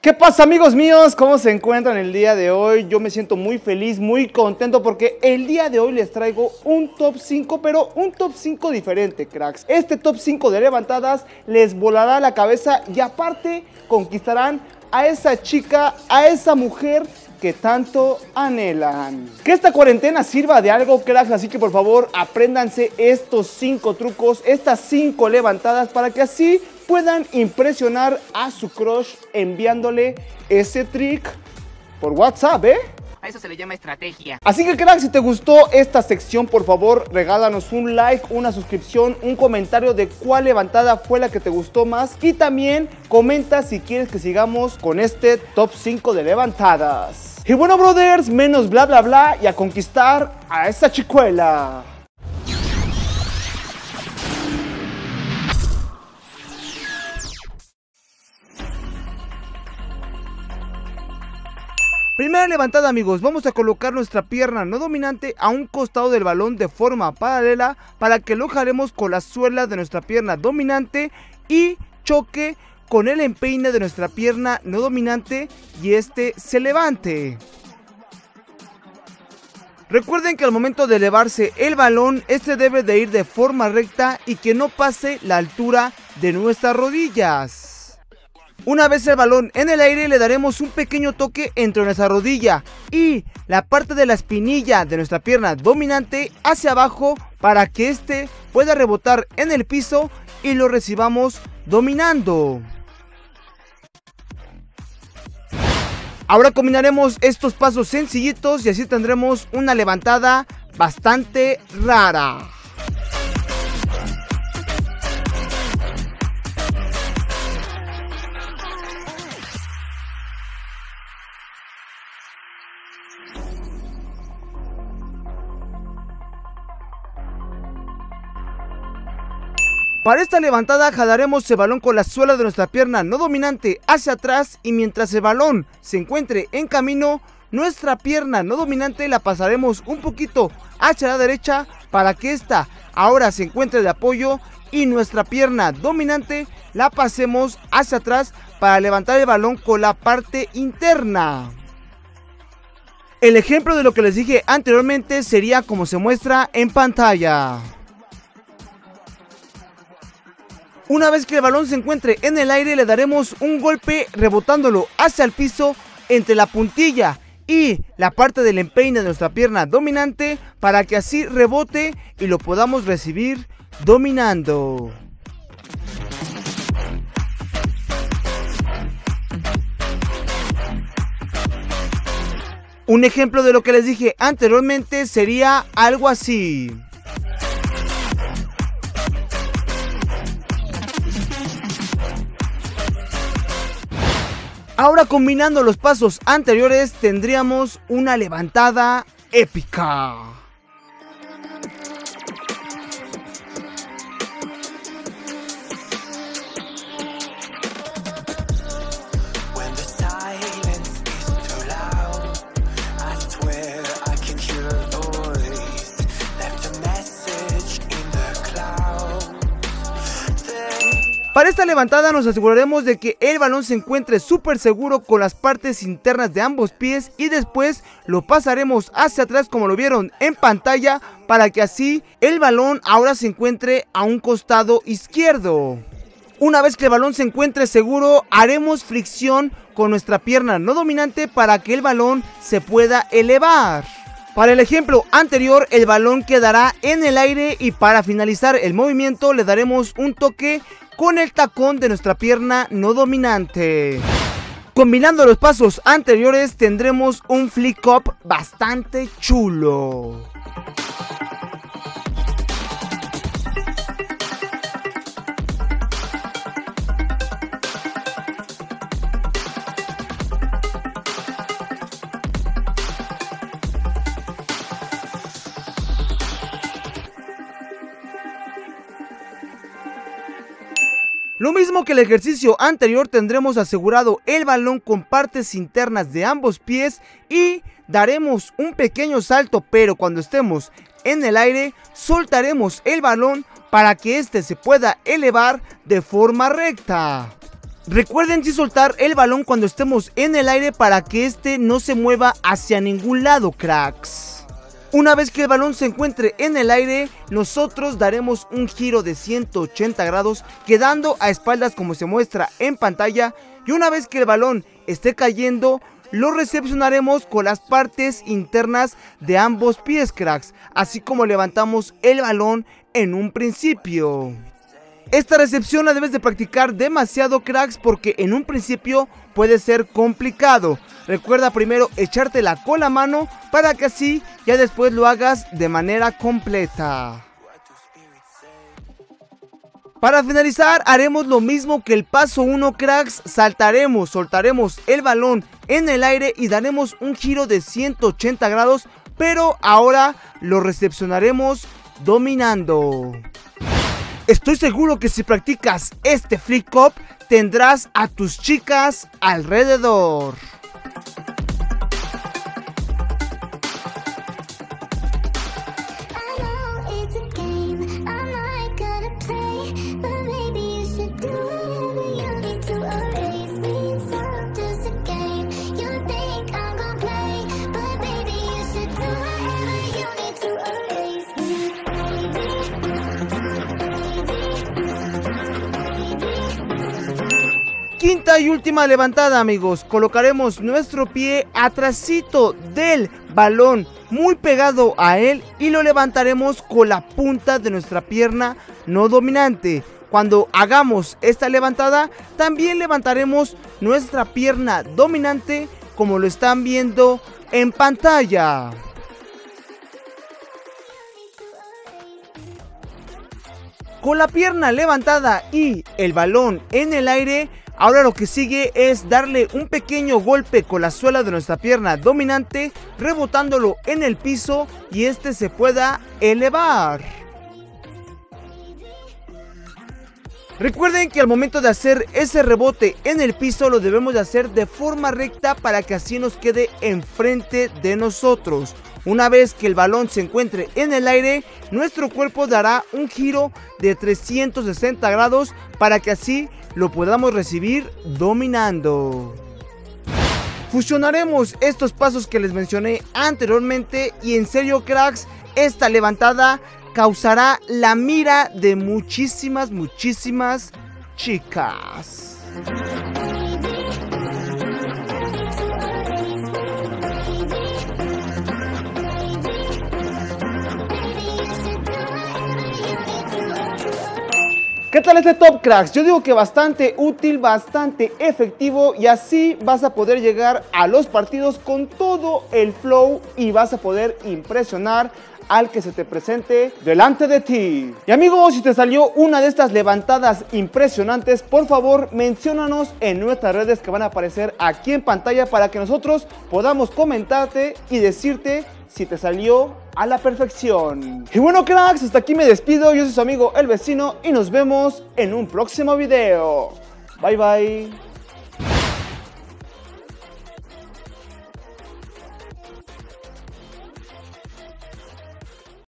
¿Qué pasa, amigos míos? ¿Cómo se encuentran el día de hoy? Yo me siento muy feliz, muy contento porque el día de hoy les traigo un top 5, pero un top 5 diferente, cracks. Este top 5 de levantadas les volará la cabeza y aparte conquistarán a esa chica, a esa mujer que tanto anhelan. Que esta cuarentena sirva de algo, cracks, así que por favor apréndanse estos 5 trucos, estas 5 levantadas para que así puedan impresionar a su crush enviándole ese trick por WhatsApp, A eso se le llama estrategia. Así que, crack, si te gustó esta sección, por favor, regálanos un like, una suscripción, un comentario de cuál levantada fue la que te gustó más. Y también comenta si quieres que sigamos con este top 5 de levantadas. Y bueno, brothers, menos bla bla bla y a conquistar a esa chicuela. Primera levantada, amigos, vamos a colocar nuestra pierna no dominante a un costado del balón de forma paralela para que lo jalemos con la suela de nuestra pierna dominante y choque con el empeine de nuestra pierna no dominante y este se levante. Recuerden que al momento de elevarse el balón, este debe de ir de forma recta y que no pase la altura de nuestras rodillas. Una vez el balón en el aire, le daremos un pequeño toque entre nuestra rodilla y la parte de la espinilla de nuestra pierna dominante hacia abajo para que este pueda rebotar en el piso y lo recibamos dominando. Ahora combinaremos estos pasos sencillitos y así tendremos una levantada bastante rara. Para esta levantada jalaremos el balón con la suela de nuestra pierna no dominante hacia atrás y mientras el balón se encuentre en camino, nuestra pierna no dominante la pasaremos un poquito hacia la derecha para que esta ahora se encuentre de apoyo y nuestra pierna dominante la pasemos hacia atrás para levantar el balón con la parte interna. El ejemplo de lo que les dije anteriormente sería como se muestra en pantalla. Una vez que el balón se encuentre en el aire, le daremos un golpe rebotándolo hacia el piso entre la puntilla y la parte del empeine de nuestra pierna dominante para que así rebote y lo podamos recibir dominando. Un ejemplo de lo que les dije anteriormente sería algo así. Ahora combinando los pasos anteriores tendríamos una levantada épica. Para esta levantada nos aseguraremos de que el balón se encuentre súper seguro con las partes internas de ambos pies y después lo pasaremos hacia atrás como lo vieron en pantalla para que así el balón ahora se encuentre a un costado izquierdo. Una vez que el balón se encuentre seguro, haremos fricción con nuestra pierna no dominante para que el balón se pueda elevar. Para el ejemplo anterior, el balón quedará en el aire y para finalizar el movimiento le daremos un toque con el tacón de nuestra pierna no dominante. Combinando los pasos anteriores tendremos un flick up bastante chulo. Lo mismo que el ejercicio anterior, tendremos asegurado el balón con partes internas de ambos pies y daremos un pequeño salto, pero cuando estemos en el aire soltaremos el balón para que este se pueda elevar de forma recta. Recuerden sí soltar el balón cuando estemos en el aire para que este no se mueva hacia ningún lado, cracks. Una vez que el balón se encuentre en el aire, nosotros daremos un giro de 180 grados, quedando a espaldas como se muestra en pantalla. Y una vez que el balón esté cayendo, lo recepcionaremos con las partes internas de ambos pies, cracks, así como levantamos el balón en un principio. Esta recepción la debes de practicar demasiado, cracks, porque en un principio puede ser complicado. Recuerda primero echártela con la mano para que así ya después lo hagas de manera completa. Para finalizar haremos lo mismo que el paso 1, cracks. Soltaremos el balón en el aire y daremos un giro de 180 grados, pero ahora lo recepcionaremos dominando. Estoy seguro que si practicas este flip hop tendrás a tus chicas alrededor. Quinta y última levantada, amigos. Colocaremos nuestro pie atrasito del balón, muy pegado a él, y lo levantaremos con la punta de nuestra pierna no dominante. Cuando hagamos esta levantada, también levantaremos nuestra pierna dominante, como lo están viendo en pantalla. Con la pierna levantada y el balón en el aire, ahora lo que sigue es darle un pequeño golpe con la suela de nuestra pierna dominante, rebotándolo en el piso y este se pueda elevar. Recuerden que al momento de hacer ese rebote en el piso lo debemos de hacer de forma recta para que así nos quede enfrente de nosotros. Una vez que el balón se encuentre en el aire, nuestro cuerpo dará un giro de 360 grados para que así lo podamos recibir dominando. Fusionaremos estos pasos que les mencioné anteriormente y en serio, cracks, esta levantada causará la mira de muchísimas chicas. ¿Qué tal este top, cracks? Yo digo que bastante útil, bastante efectivo y así vas a poder llegar a los partidos con todo el flow y vas a poder impresionar al que se te presente delante de ti. Y amigos, si te salió una de estas levantadas impresionantes, por favor menciónanos en nuestras redes que van a aparecer aquí en pantalla para que nosotros podamos comentarte y decirte si te salió a la perfección. Y bueno, cracks, hasta aquí me despido. Yo soy su amigo El Vecino y nos vemos en un próximo video. Bye bye.